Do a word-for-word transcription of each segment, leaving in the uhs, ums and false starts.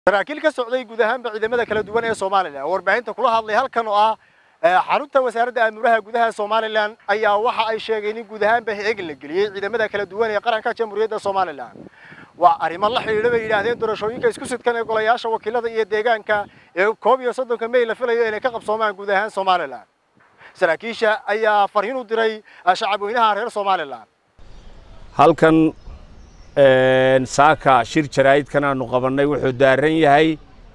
saraakiil ka socday guud ahaan ciidamada kala duwan ee Soomaaliland warbaahinta kula hadlay halkan oo ah xarunta wasaaradda amniga gudaha Soomaaliland ayaa waxa ay sheegeen in guud ahaan bixi la geliyay ciidamada kala duwan ee qaranka Jamhuuriyadda Soomaaliland waa arrimo la xiriira bay yiraahdeen doorashooyinka isku sidkan ee golayaasha wakiilada iyo deegaanka ee koob iyo soddon May la filayo inay ka qabsoomaan guud ahaan Soomaaliland saraakiisha ayaa fariin u diray shacab weynaha reer Soomaaliland halkan een saaka shir jaraa'id kana aanu qabanay wuxuu daaran yahay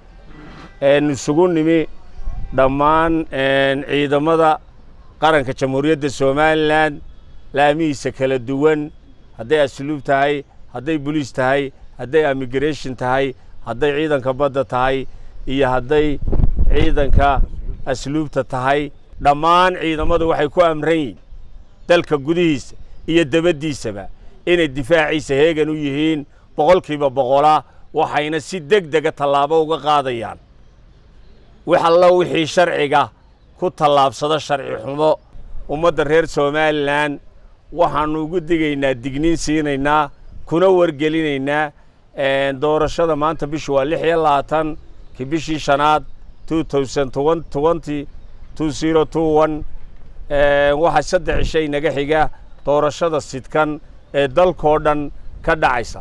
een isugu nimi dhammaan een ciidamada qaranka Jamhuuriyadda Soomaaliland laamihiisa kala duwan haday asluub tahay haday police tahay haday immigration tahay haday ciidanka badda tahay iyo haday ciidanka asluubta tahay dhammaan ciidamadu waxay ku amreen dalka gudihiisa iyo dabadiisaba inay difaaciisa heegan u yihiin boqolkiiba boqol waxayna si degdeg ah talaabo uga qaadayaan waxa la wixii sharciga ku talaabsada sharci xumo ummadda reer Soomaaliland waxaanu ugu digaynaa digniin siinaynaa kuna wargelinaynaa een doorashada maanta bishu waa lix iyo labaatan ki bishii shanaad two thousand twenty two thousand twenty-one ee waxa saddex shay naga xiga doorashada sidkan ee dalkoo dhan ka dhacaysa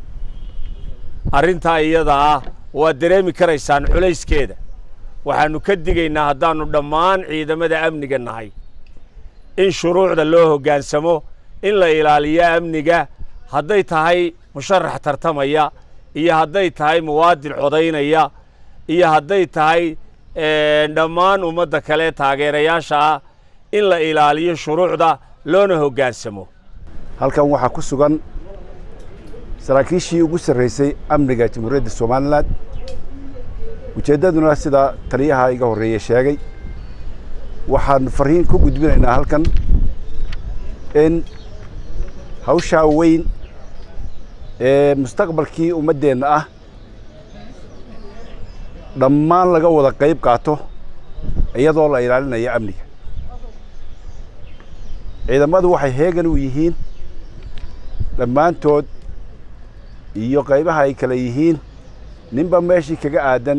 arinta iyada ah waa dareemi karaysaan culeyskeeda waxaanu ka digaynaa hadaanu dhammaan ciidamada amniga nahay in shuruucda loo hogaansamo in la ilaaliyo amniga haday tahay musharax tartamaya iyo haday tahay muwaadin codaynaya iyo haday tahay ee dhammaan ummadda kale taageerayaasha in la ilaaliyo shuruucda loona hogaansamo halkan waxa ku sugan saraakiishii ugu sareysay amniga Jamhuuriyadda Soomaaliland ujeedaduna sida taliyaha iga horeeyay sheegay waxaan fariin ku gudbinaynaa halkan in hawsha weyn ee mustaqbalkii ummadeena ah dhammaan laga wada qayb qaato iyadoo la ilaalinayo amniga ciidamadu waxay heegan u yihiin dhammaantood iyo qaybaha ay kala yihiin ninba meeshii kaga aadan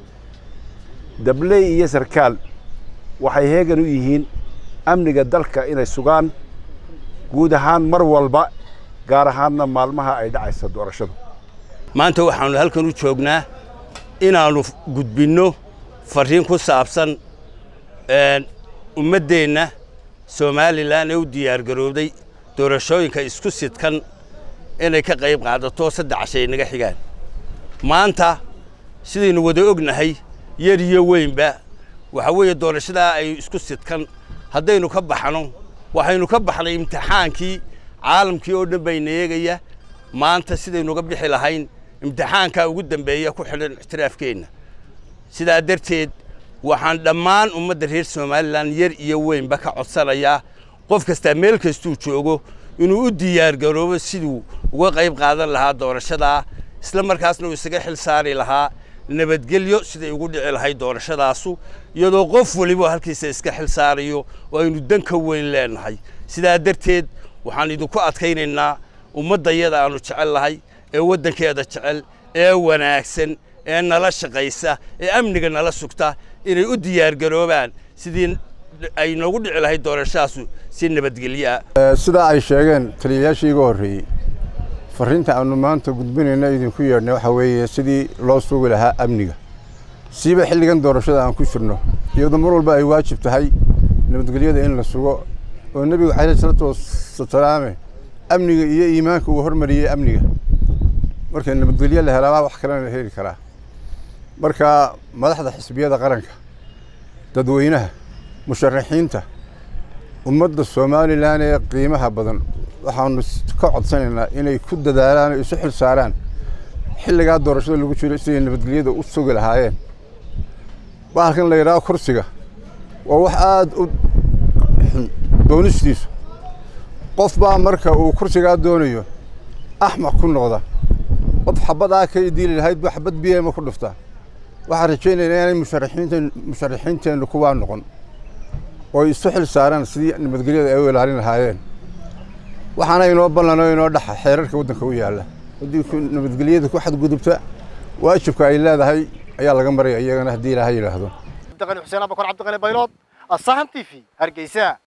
dabley iyo sarkaal waxay heegan u yihiin amniga dalka inay sugaan guud ahaan mar walba gaar ahaanna maalmaha ay dhacayso doorashadu maanta waxaanu halkan u joognaa inaanu gudbinno fariin ku saabsan een ummadeena Soomaaliland ee u diyaar garowday doorashooyinka isku sidkan inay ka qayb qaadato saddex shay naga xigaan maanta sidaynu wada ognahay yar iyo weynba waxa weeye doorashada ay isku sidkan hadaynu ka baxano waxaynu ka baxnay imtixaankii caalamkii oo dhan bay neegaya maanta sidaynu uga bixi lahayn imtixaanka ugu dambeeya ku xidhan ixtiraafkeena sida darteed waxaan dhammaan ummadda reer Soomaaliland yar iyo weynba ka codsanayaa qof kasta meel kastuu joogo inuu u diyaar garoobo siduu uga qayb qaadan lahaa doorashada isla markaasna uu isaga xil saari lahaa nabadgelyo siday ugu dhici lahayd doorashadaasu iyadoo qof waliba halkiisa iska xil saarayo oo aynu danka weyn leenahay sida darteed waxaan idinku adkaynaynaa ummadayada aanu jecel lahay ee wadankeeda jecel ee wanaagsan ee nala shaqaysa ee amniga nala sugta inay u diyaar garoobaan sidii ay noogu dhici lahayd doorashadaas si nabadgelyo sida ay sheegeen taliyayaashii iga horeeyay fariinta aanu maanta gudbinayna idinku yeernay waxa weeye sidii loo sugi lahaa amniga siiba xilligan doorashada aan ku jirno iyadoo mar walba ay waajib tahay nabadgelyada in la sugo oo nabiga xariir sallallahu alayhi wasallam amniga iyo iimaanka uu hormariyay amniga marka nabadgelyo la helaa wax kale la heli karaa marka madaxda xisbiyada qaranka dadweynaha musharaxiinta ummadda Soomaaliland ee qiimaha badan waxaanu ka codsanaynaa inay ku dadaalaan oo isu xil saaraan xilliga doorashada lagu jiro si nabadgelyada u sugi lahaayeen baalkan la yiraahdo kursiga waa wax aad u boonistiisu qof baa marka uu kursiga doonayo axmaq ku noqda qof xabada ka diili lahayd wax xabad biyeema ku dhufta waxa rajaynaynaa inay musharaxiinta musharaxiinteenu kuwa noqon oo isu xil saaraan sidii nabadgelyada ay u ilaalin lahaayeen waxaana inoo ballanay inoo dhaxa xeerarka wadanka u yaala hadii nabadgelyada ku xad gudubta waajibka ay leedahay ayaa laga maraya iyagana haddii ilaahay yidhaahdo cabdiqani xuseen abakar cabdiqani baylood asahan t v hargeysa.